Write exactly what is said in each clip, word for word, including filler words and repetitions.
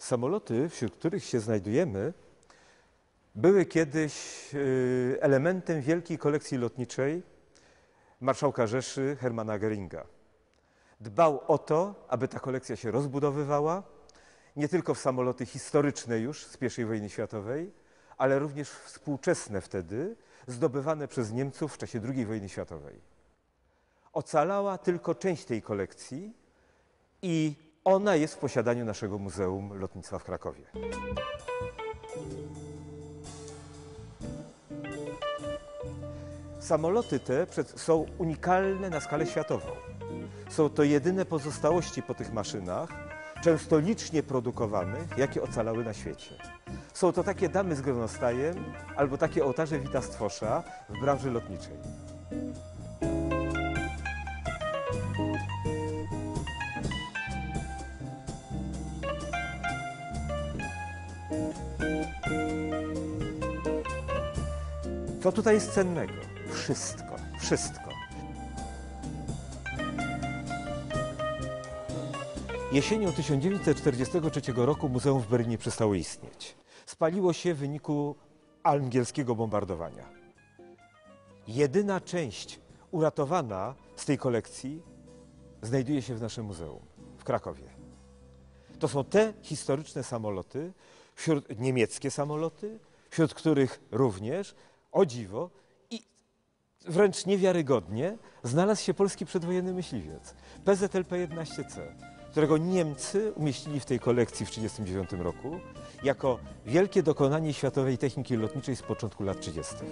Samoloty, wśród których się znajdujemy, były kiedyś elementem wielkiej kolekcji lotniczej marszałka Rzeszy Hermana Göringa. Dbał o to, aby ta kolekcja się rozbudowywała, nie tylko w samoloty historyczne już z pierwszej wojny światowej, ale również współczesne wtedy, zdobywane przez Niemców w czasie drugiej wojny światowej. Ocalała tylko część tej kolekcji i ona jest w posiadaniu naszego Muzeum Lotnictwa w Krakowie. Samoloty te są unikalne na skalę światową. Są to jedyne pozostałości po tych maszynach, często licznie produkowanych, jakie ocalały na świecie. Są to takie damy z gronostajem albo takie ołtarze Witta-Stwosza w branży lotniczej. Co tutaj jest cennego? Wszystko, wszystko. Jesienią tysiąc dziewięćset czterdziestego trzeciego roku muzeum w Berlinie przestało istnieć. Spaliło się w wyniku angielskiego bombardowania. Jedyna część uratowana z tej kolekcji znajduje się w naszym muzeum w Krakowie. To są te historyczne samoloty, wśród, niemieckie samoloty, wśród których również, o dziwo i wręcz niewiarygodnie, znalazł się polski przedwojenny myśliwiec P Z L P jedenaście C, którego Niemcy umieścili w tej kolekcji w tysiąc dziewięćset trzydziestym dziewiątym roku jako wielkie dokonanie światowej techniki lotniczej z początku lat trzydziestych.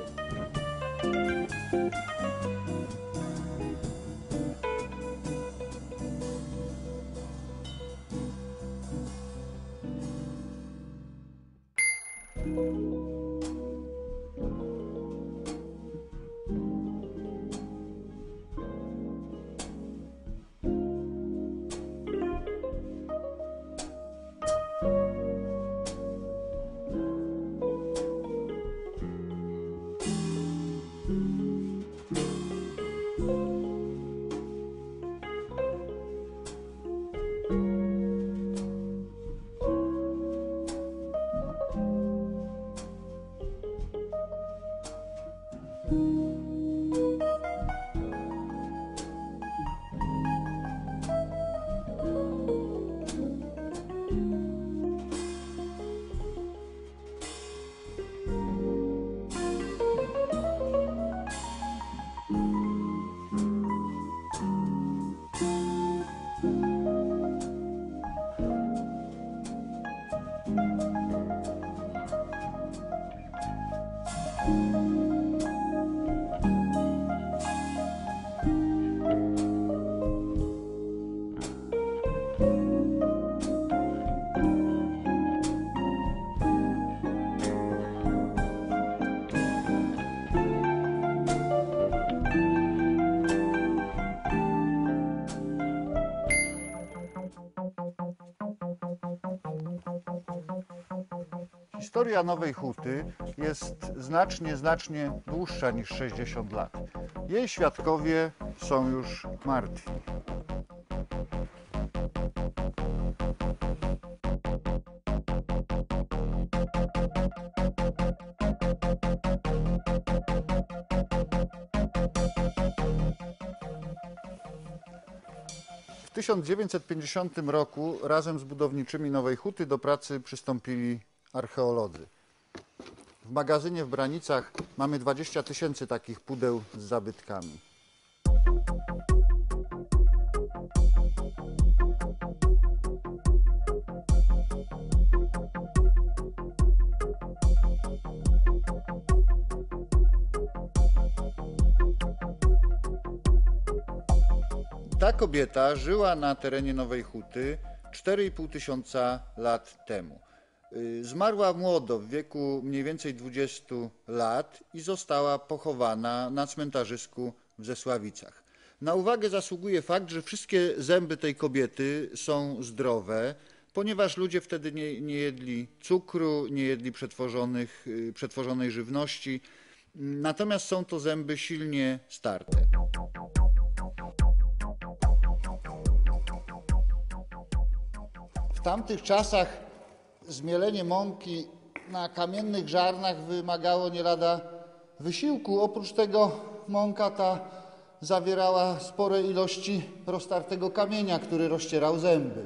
Historia Nowej Huty jest znacznie, znacznie dłuższa niż sześćdziesiąt lat. Jej świadkowie są już martwi. W tysiąc dziewięćset pięćdziesiątym roku razem z budowniczymi Nowej Huty do pracy przystąpili archeolodzy. W magazynie w Branicach mamy dwadzieścia tysięcy takich pudeł z zabytkami. Ta kobieta żyła na terenie Nowej Huty cztery i pół tysiąca lat temu. Zmarła młodo, w wieku mniej więcej dwudziestu lat i została pochowana na cmentarzysku w Zesławicach. Na uwagę zasługuje fakt, że wszystkie zęby tej kobiety są zdrowe, ponieważ ludzie wtedy nie, nie jedli cukru, nie jedli przetworzonych, przetworzonej żywności, natomiast są to zęby silnie starte. W tamtych czasach zmielenie mąki na kamiennych żarnach wymagało nie lada wysiłku. Oprócz tego mąka ta zawierała spore ilości roztartego kamienia, który rozcierał zęby.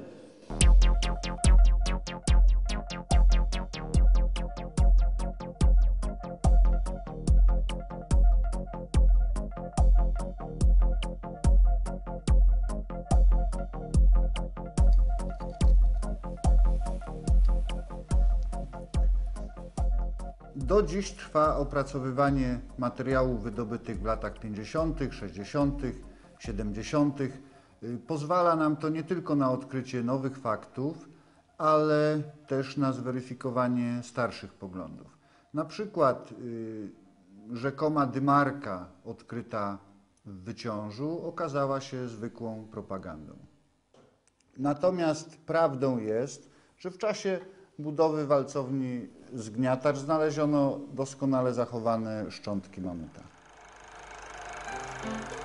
Do dziś trwa opracowywanie materiałów wydobytych w latach pięćdziesiątych, sześćdziesiątych, siedemdziesiątych. Pozwala nam to nie tylko na odkrycie nowych faktów, ale też na zweryfikowanie starszych poglądów. Na przykład yy, rzekoma dymarka odkryta w Wyciążu okazała się zwykłą propagandą. Natomiast prawdą jest, że w czasie budowy walcowni Zgniatacz znaleziono doskonale zachowane szczątki mamuta.